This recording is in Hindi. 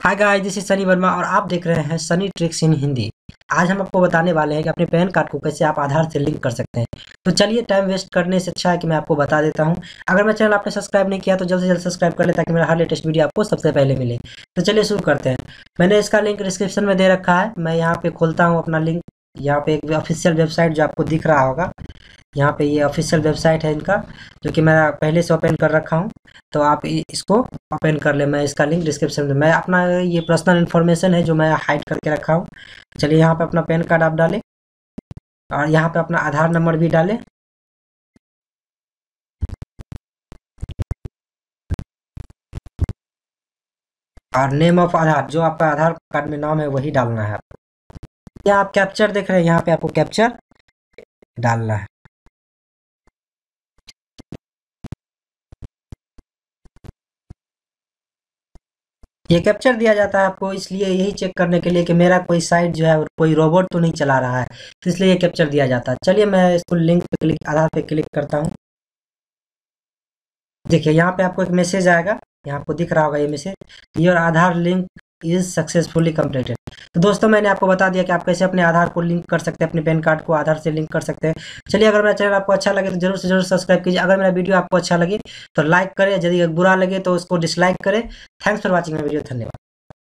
Hi guys, this is Sunny Verma और आप देख रहे हैं सनी ट्रिक्स इन हिंदी। आज हम आपको बताने वाले हैं कि अपने पैन कार्ड को कैसे आप आधार से लिंक कर सकते हैं। तो चलिए, टाइम वेस्ट करने से अच्छा है कि मैं आपको बता देता हूं। अगर मेरा चैनल आपने सब्सक्राइब नहीं किया तो जल्द से जल्द सब्सक्राइब कर ले ताकि मेरा हर लेटेस्ट वीडियो आपको सबसे पहले मिले। तो चलिए शुरू करते हैं। मैंने इसका लिंक डिस्क्रिप्शन में दे रखा है। मैं यहाँ पे खोलता हूँ अपना लिंक। यहाँ पे एक ऑफिशियल वेबसाइट जो आपको दिख रहा होगा, यहाँ पे ये ऑफिशियल वेबसाइट है इनका, जो कि मैं पहले से ओपन कर रखा हूँ। तो आप इसको ओपन कर ले। मैं इसका लिंक डिस्क्रिप्शन में, मैं अपना ये पर्सनल इन्फॉर्मेशन है जो मैं हाइड करके रखा हूँ। चलिए, यहाँ पे अपना पैन कार्ड आप डालें और यहाँ पे अपना आधार नंबर भी डालें। और नेम ऑफ आधार, जो आपका आधार कार्ड में नाम है वही डालना है आपको। यहाँ आप कैप्चर देख रहे हैं, यहाँ पे आपको कैप्चर डालना है। ये कैप्चर दिया जाता है आपको इसलिए, यही चेक करने के लिए कि मेरा कोई साइट जो है कोई रोबोट तो नहीं चला रहा है, तो इसलिए ये कैप्चर दिया जाता है। चलिए, मैं इसको लिंक पे क्लिक, आधार पे क्लिक करता हूँ। देखिए, यहाँ पे आपको एक मैसेज आएगा, यहाँ आपको दिख रहा होगा ये message, your Aadhaar link is successfully completed. तो दोस्तों, मैंने आपको बता दिया कि आप कैसे अपने आधार को लिंक कर सकते हैं, अपने पैन कार्ड को आधार से लिंक कर सकते हैं। चलिए, अगर मेरा चैनल आपको अच्छा लगे तो जरूर से जरूर सब्सक्राइब कीजिए। अगर मेरा वीडियो आपको अच्छा लगे तो लाइक करें, यदि बुरा लगे तो उसको डिसलाइक करें। Thanks for watching my video. धन्यवाद।